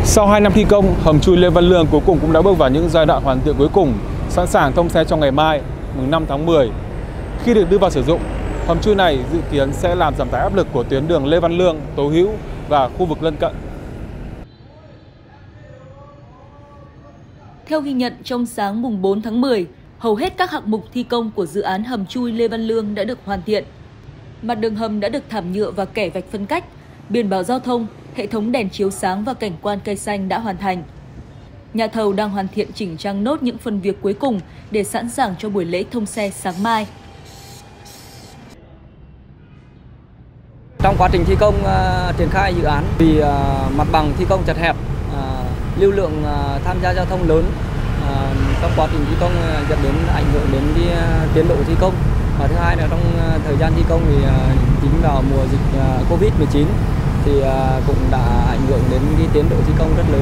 Sau 2 năm thi công, hầm chui Lê Văn Lương cuối cùng cũng đã bước vào những giai đoạn hoàn thiện cuối cùng, sẵn sàng thông xe trong ngày mai, mùng 5 tháng 10. Khi được đưa vào sử dụng, hầm chui này dự kiến sẽ làm giảm tải áp lực của tuyến đường Lê Văn Lương, Tố Hữu và khu vực lân cận. Theo ghi nhận, trong sáng mùng 4 tháng 10, hầu hết các hạng mục thi công của dự án hầm chui Lê Văn Lương đã được hoàn thiện. Mặt đường hầm đã được thảm nhựa và kẻ vạch phân cách, biển báo giao thông, hệ thống đèn chiếu sáng và cảnh quan cây xanh đã hoàn thành. Nhà thầu đang hoàn thiện chỉnh trang nốt những phần việc cuối cùng để sẵn sàng cho buổi lễ thông xe sáng mai. Trong quá trình thi công triển khai dự án, vì mặt bằng thi công chật hẹp, lưu lượng tham gia giao thông lớn, trong quá trình thi công dẫn đến ảnh hưởng đến tiến độ thi công. Và thứ hai là trong thời gian thi công thì chính vào mùa dịch Covid-19 thì cũng đã ảnh hưởng đến tiến độ thi công rất lớn.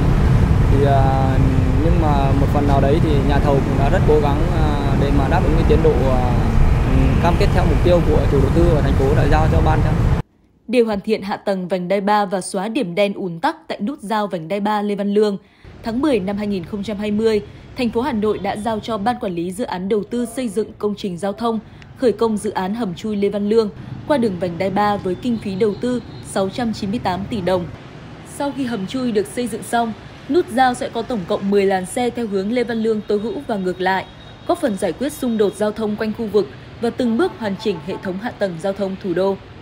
Nhưng mà một phần nào đấy thì nhà thầu cũng đã rất cố gắng để mà đáp ứng tiến độ cam kết theo mục tiêu của chủ đầu tư và thành phố đã giao cho ban. Để hoàn thiện hạ tầng vành đai 3 và xóa điểm đen ùn tắc tại nút giao vành đai 3 Lê Văn Lương, tháng 10 năm 2020, thành phố Hà Nội đã giao cho Ban Quản lý Dự án Đầu tư xây dựng công trình giao thông khởi công dự án hầm chui Lê Văn Lương qua đường vành đai 3 với kinh phí đầu tư 698 tỷ đồng. Sau khi hầm chui được xây dựng xong, nút giao sẽ có tổng cộng 10 làn xe theo hướng Lê Văn Lương, Tố Hữu và ngược lại, góp phần giải quyết xung đột giao thông quanh khu vực và từng bước hoàn chỉnh hệ thống hạ tầng giao thông thủ đô.